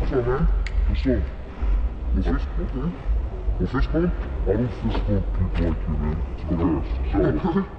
What's up, man? What's up? No fist bump? Okay. No fist bump? I don't fist bump people like you, man. It's good ass.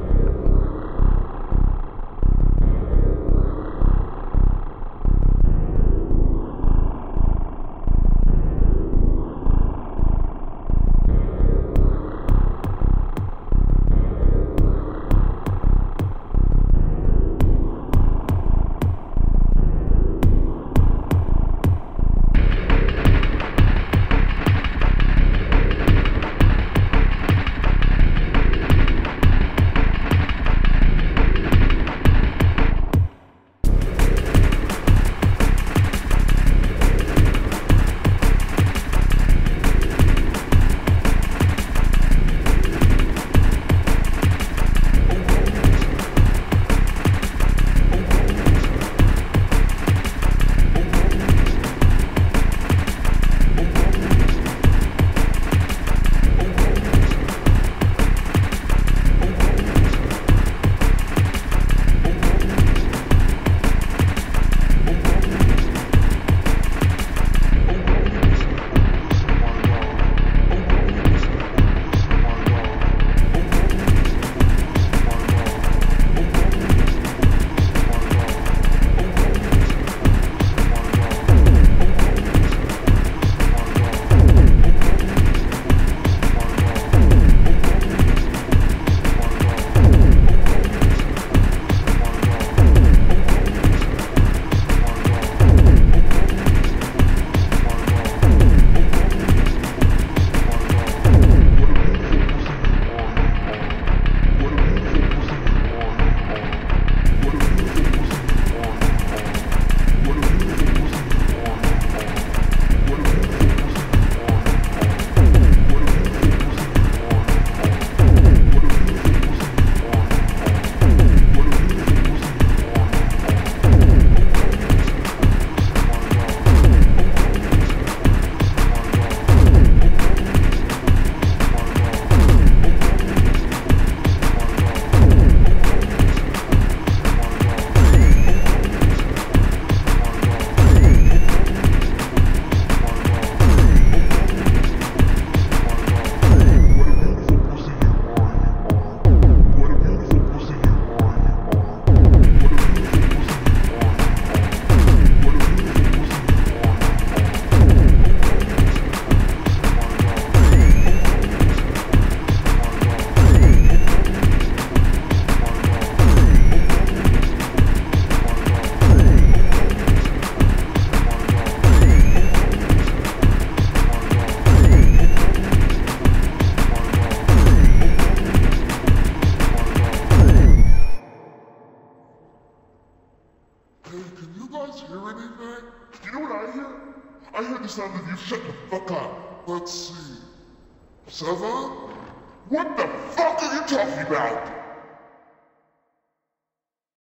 hear anything? You know what I hear? I hear the sound of you shut the fuck up. Let's see. 7? What the fuck are you talking about?